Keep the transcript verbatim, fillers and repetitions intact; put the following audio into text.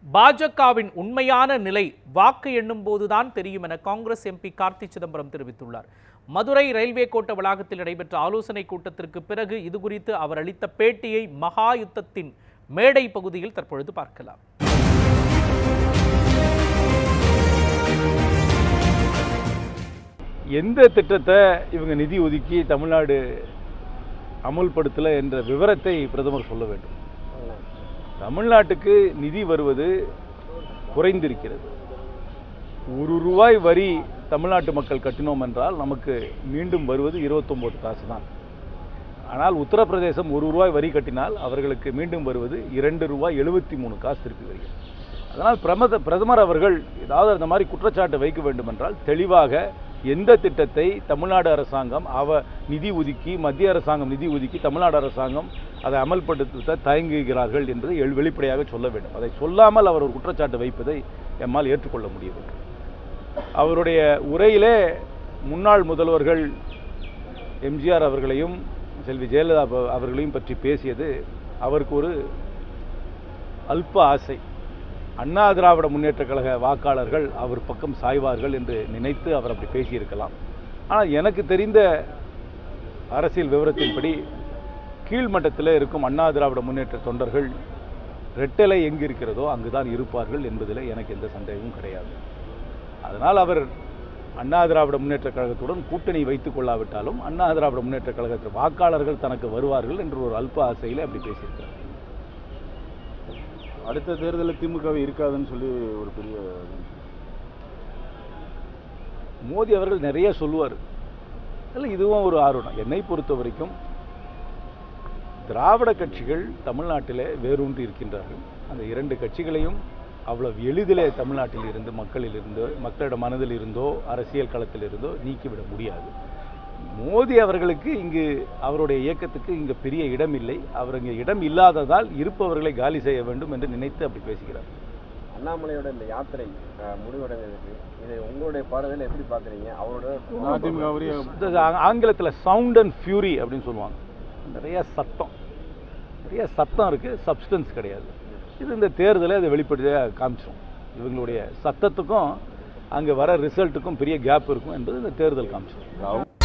பாஜகவின் உண்மையான நிலை வாக்கு எண்ணும் போதுதான் தெரியும் என காங்கிரஸ் எம்பி கார்த்தி சிதம்பரம் தெரிவித்துள்ளார். மதுரை ரயில்வே கோட்ட வளாகத்தில் நடைபெற்ற ஆலோசனை கூட்டத்திற்கு பிறகு இதுகுறித்து அவர் அளித்த பேட்டியை மகா யுத்தத்தின் மேடை பகுதியில் தற்பொழுது பார்க்கலாம். எந்த திட்டத்தை இவங்க நிதி ஒதுக்கி தமிழ்நாடு அமுல்படுத்தல என்ற விவரத்தை பிரதமர் சொல்ல வேண்டும். தமிழ்நாட்டுக்கு நிதி வருவது குறைந்திருக்கிறது. ஒரு ரூபாய் வரி தமிழ்நாட்டு மக்கள் கட்டினோம் என்றால் நமக்கு மீண்டும் வருவது இருபத்தொன்பது காசு தான். ஆனால் உத்தரப்பிரதேசம் ஒரு ரூபாய் வரி கட்டினால் அவர்களுக்கு மீண்டும் வருவது இரண்டு ரூபாய் எழுபத்தி மூணு காசு திருப்பி வருகிறது. அதனால் பிரமத பிரதமர் அவர்கள் ஏதாவது அந்த மாதிரி குற்றச்சாட்டு வைக்க வேண்டும் என்றால் தெளிவாக எந்த திட்டத்தை தமிழ்நாடு அரசாங்கம் அவ நிதி ஒதுக்கி மத்திய அரசாங்கம் நிதி ஒதுக்கி தமிழ்நாடு அரசாங்கம் அதை அமல்படுத்த தயங்குகிறார்கள் என்பதை வெளிப்படையாக சொல்ல வேண்டும். அதை சொல்லாமல் அவர் ஒரு குற்றச்சாட்டு வைப்பதை எம்மால் ஏற்றுக்கொள்ள முடியவில்லை. அவருடைய உரையிலே முன்னாள் முதல்வர்கள் எம்ஜிஆர் அவர்களையும் செல்வி ஜெயலலிதா அவர்களையும் பற்றி பேசியது அவருக்கு ஒரு அல்ப ஆசை. அண்ணா திராவிட முன்னேற்ற கழக வாக்காளர்கள் அவர் பக்கம் சாய்வார்கள் என்று நினைத்து அவர் அப்படி பேசியிருக்கலாம். ஆனால் எனக்கு தெரிந்த அரசியல் விவரத்தின்படி கீழ்மட்டத்தில் இருக்கும் அண்ணா திராவிட முன்னேற்ற தொண்டர்கள் ரெட்டலை எங்கு இருக்கிறதோ அங்குதான் இருப்பார்கள் என்பதில் எனக்கு எந்த சந்தேகமும் கிடையாது. அதனால் அவர் அண்ணா திராவிட முன்னேற்ற கழகத்துடன் கூட்டணி வைத்துக் கொள்ளாவிட்டாலும் அண்ணா திராவிட முன்னேற்ற கழகத்தில் வாக்காளர்கள் தனக்கு வருவார்கள் என்று ஒரு அல்ப ஆசையில் அப்படி பேசியிருக்கிறார். அடுத்த தேர்தலில் திமுகவை இருக்காதுன்னு சொல்லி ஒரு பெரிய மோடி அவர்கள் நிறைய சொல்லுவார். இல்லை, இதுவும் ஒரு ஆர்வம். என்னை பொறுத்த வரைக்கும் திராவிட கட்சிகள் தமிழ்நாட்டிலே வேரூன்றி இருக்கின்றார்கள். அந்த இரண்டு கட்சிகளையும் அவ்வளவு எளிதிலே தமிழ்நாட்டில் இருந்து மக்களில் இருந்தோ மக்களிட மனதில் இருந்தோ அரசியல் களத்தில் இருந்தோ நீக்கிவிட முடியாது. மோடி அவர்களுக்கு இங்கு அவருடைய இயக்கத்துக்கு இங்கு பெரிய இடம் இல்லை. அவர் இங்கே இடம் இல்லாததால் இருப்பவர்களை காலி செய்ய வேண்டும் என்று நினைத்து அப்படி பேசுகிறார். அண்ணாமலையோட இந்த யாத்திரை முடிவடைந்ததுக்கு இதை உங்களுடைய பார்வையில் எப்படி பார்க்குறீங்க? அவரோட ஆங்கிலத்தில் சவுண்ட் அண்ட் ஃபியூரி அப்படின்னு சொல்லுவாங்க. நிறைய சத்தம் நிறைய சத்தம் இருக்குது, சப்ஸ்டன்ஸ் கிடையாது. இது இந்த தேர்தலை அதை வெளிப்படையாக காமிச்சிடும். இவங்களுடைய சத்தத்துக்கும் அங்கே வர ரிசல்ட்டுக்கும் பெரிய கேப் இருக்கும் என்பது இந்த தேர்தல் காமிச்சிடும்.